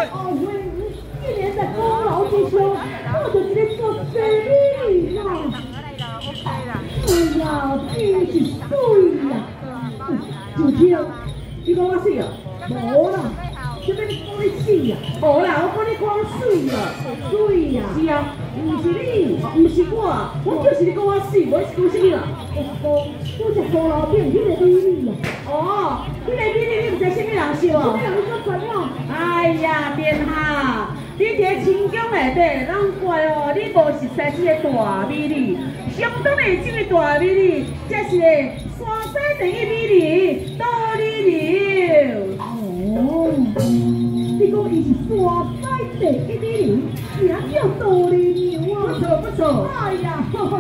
哦，喂，一年在功劳之中，我就是咧做生意啦。哎呀，真是水呀！就听，你讲我水啊？无啦，什么你讲你水啊？无啦，我讲你讲水啊，水呀！是啊，唔是你，唔是我就是你讲我水，无是讲什么啦？我是高楼顶迄个美女啊！哦，迄个美女你唔知什么人笑啊？什么人你讲怎样？哎呀，殿下，你伫清宫内底，难怪哦，你无熟悉这个大美女。相当的这个大美女，这是个山西第一美女，杜丽娘。哦，你讲伊是山西第一美女，名叫杜丽娘啊！不错不错。哎呀，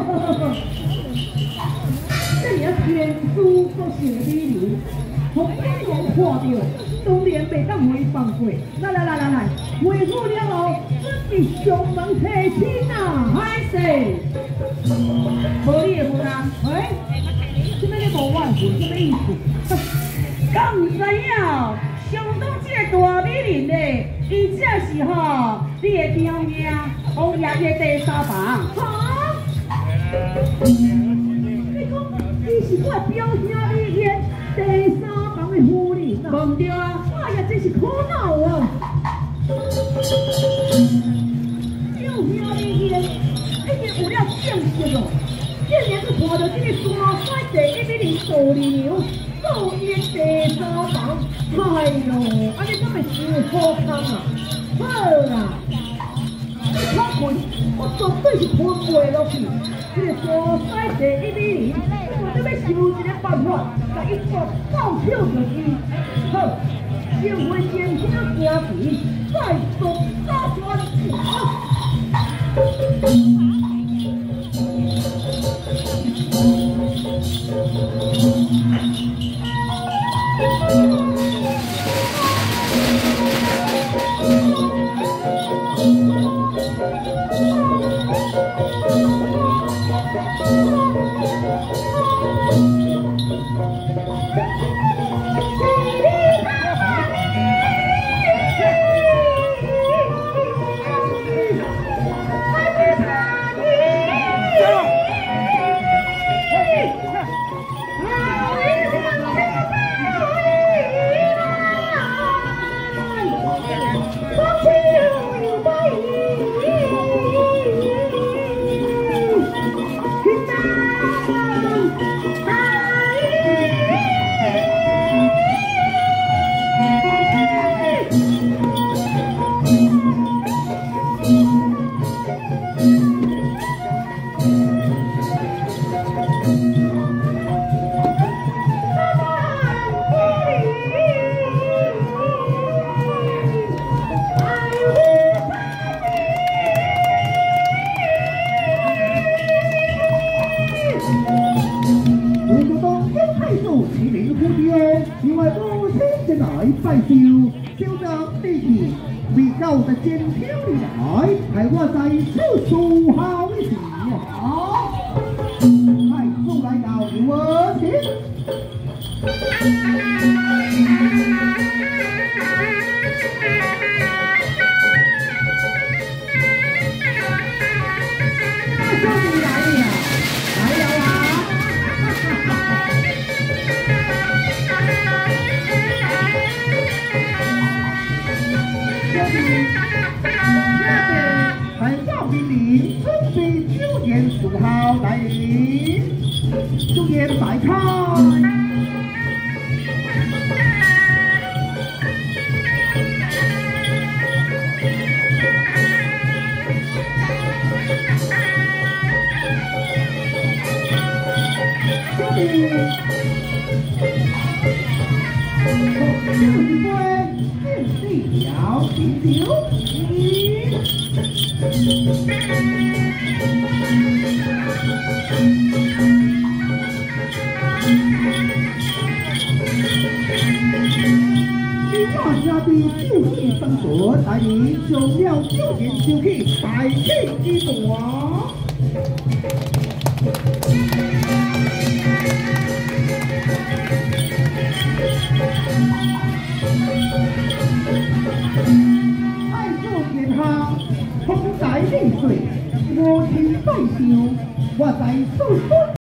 这也天书所写的美女，从眼光看到，当然袂当回放过。来，回复了后，准备上门提亲啊！歹势。无你的负担，喂，什么你无怨恨，什么意思？敢唔知影？上当这个大美人咧，伊这是吼你的表兄王爷的第三房。哈？你讲伊是我表兄李天第三房的夫人啊？无对啊！哎呀，真是苦恼啊！表兄李天，已经有了正式哦。竟然去看到这个山西第一美人杜丽娘做伊的第三房，哎哟，安尼敢会伤好康啊！好啦，你看看，我绝对是喷袂落去。这个山西第一美人，我得要想一个办法，把伊做搞笑落去。好，先回见兄家己，再做大传话。 风台丽水，无情在上，我在四方。